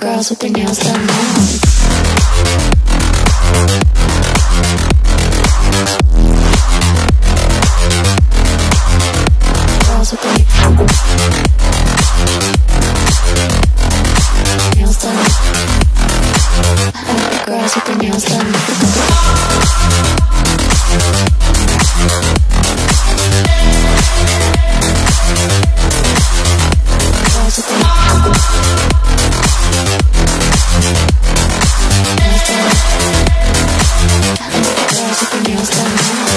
girls with their nails done now. Girls with their nails done. I like the girls with their nails done. Girls with their nails done.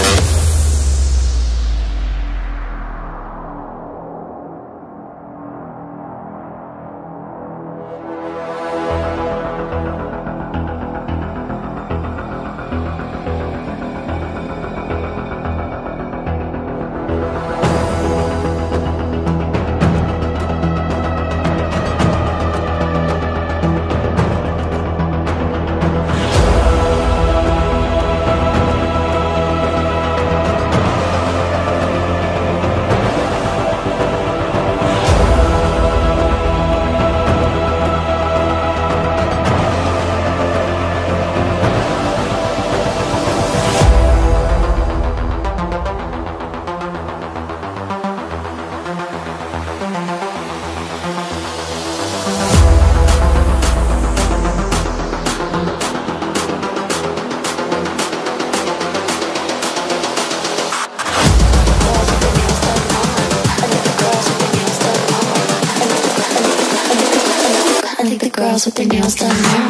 I like the girls with their nails done now.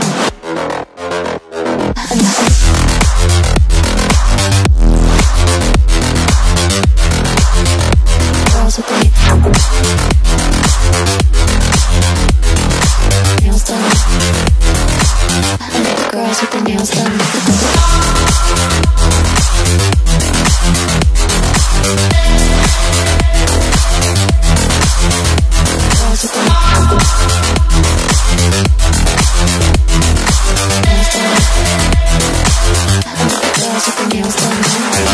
Girls with their nails done. I like the girls with their nails done. Girls with their nails done.